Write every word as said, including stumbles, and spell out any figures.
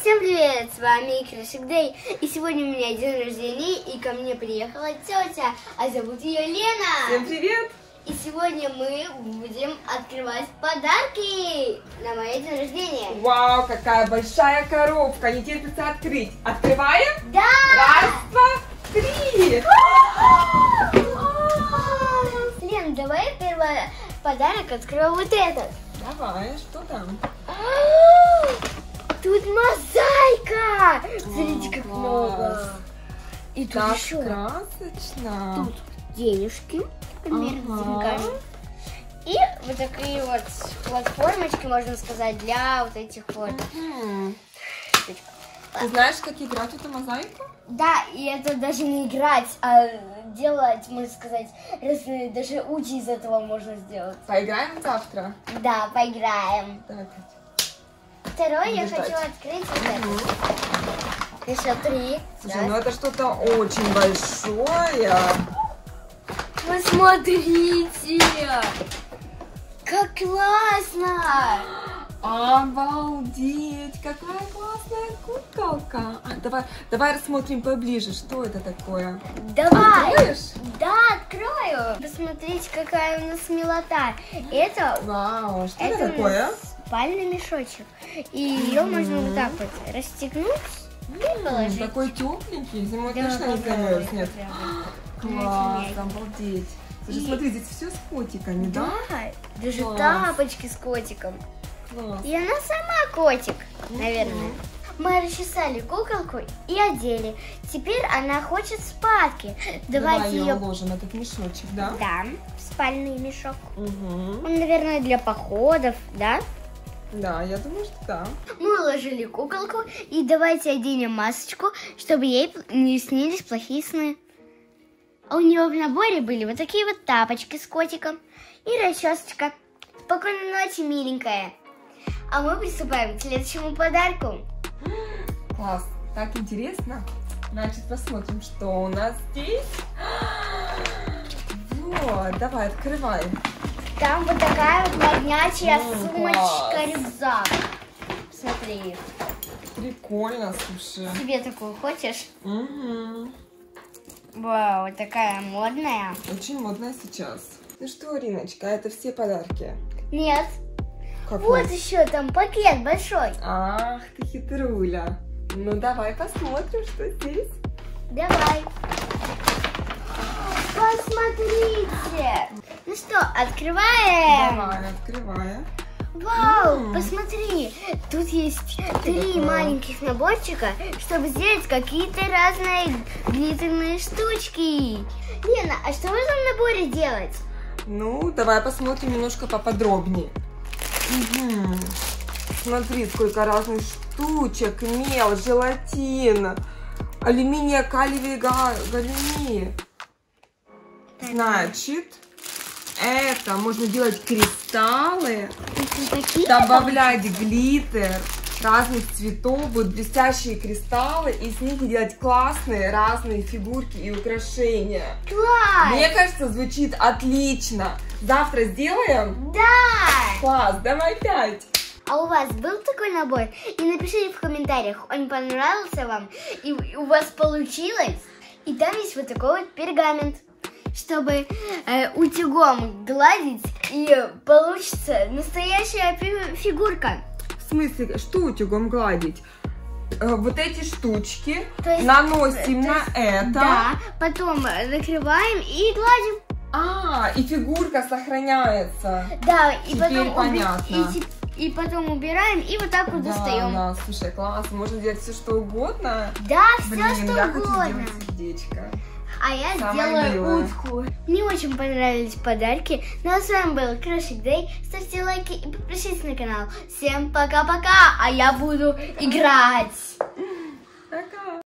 Всем привет, с вами Крашик Дэй, и сегодня у меня день рождения, и ко мне приехала тетя, а зовут ее Лена. Всем привет! И сегодня мы будем открывать подарки на мое день рождения. Вау, какая большая коробка, не терпится открыть. Открываем? Да! Раз, два, три! Лен, давай первый подарок открою вот этот. Давай, что там? Тут мозаика! Смотрите, как Класс. много. И тут Так еще красочно. тут денежки, примерно, Ага. закажем. И вот такие вот платформочки, можно сказать, для вот этих вот. Мгм. Ты знаешь, как играть в эту мозаику? Да, и это даже не играть, а делать, можно сказать, разные, даже ути из этого можно сделать. Поиграем завтра? Да, поиграем. Давай, Катя. Второй я Буду хочу ждать. открыть вот это. Еще три. Слушай, Раз. ну это что-то очень большое. Посмотрите! Как классно! Обалдеть! Какая классная куколка! А, давай, давай рассмотрим поближе, что это такое. Давай! Откроешь? Да, открою! Посмотрите, какая у нас милота. Это, Вау, что это это у такое? нас спальный мешочек. И ее можно вот так вот расстегнуть и положить. Такой тепленький, зимой Да, точно не попробуй, замерзнет. попробуй. Класс, Начинай. обалдеть. Слушай, И- смотри, здесь все с котиками, да? Да, даже Класс. тапочки с котиком. Класс. И она сама котик, Мгм. наверное. Мы расчесали куколку и одели. Теперь она хочет спадки. Давай Давайте ее ее... уложим, этот мешочек, да? Да, в спальный мешок. Угу. Он, наверное, для походов, да? Да, я думаю, что да. Мы уложили куколку и давайте оденем масочку, чтобы ей не снились плохие сны. А у нее в наборе были вот такие вот тапочки с котиком и расчесочка. Спокойной ночи, миленькая. А мы приступаем к следующему подарку. Класс, так интересно. Значит, посмотрим, что у нас здесь. Вот, давай, открывай. Там вот такая вот моднячая М, класс. сумочка-рюкзак. Смотри, Прикольно, слушай. себе такую хочешь? Угу. Вау, такая модная. Очень модная сейчас. Ну что, Риночка, это все подарки? Нет, Какой? вот еще там пакет большой. Ах, ты хитруля. Ну давай посмотрим, что здесь. Давай. Посмотрите. Ну что, открываем. Давай, открываем. Вау, М. посмотри. Тут есть три такое? маленьких наборчика, чтобы сделать какие-то разные глиттерные штучки. Лена, а что в этом наборе делать? Ну, давай посмотрим немножко поподробнее. Угу. Смотри, сколько разных штучек. Мел, желатин, алюминия, калий, га- галюминий. Значит, это можно делать кристаллы, Это такие? добавлять глиттер разных цветов, будут блестящие кристаллы, и с них делать классные разные фигурки и украшения. Класс! Мне кажется, звучит отлично. Завтра сделаем? Да! Класс, давай пять. А у вас был такой набор? И напишите в комментариях, он понравился вам, и у вас получилось. И там есть вот такой вот пергамент, чтобы э, утюгом гладить, и получится настоящая фи- фигурка. В смысле, что утюгом гладить? Э, Вот эти штучки То есть- наносим то на есть, это. Да, потом э, накрываем и гладим. А, и фигурка сохраняется. Да, и Теперь потом, уби- понятно. и, те- и потом убираем, и вот так вот Да, достаем. да, слушай, класс, можно делать все что угодно. Да, все Блин, что я хочу угодно. сделать сердечко. А я Самое сделаю милое. утку. Мне очень понравились подарки. Ну а с вами был Крашик Дэй. Ставьте лайки и подпишитесь на канал. Всем пока-пока, а я буду играть.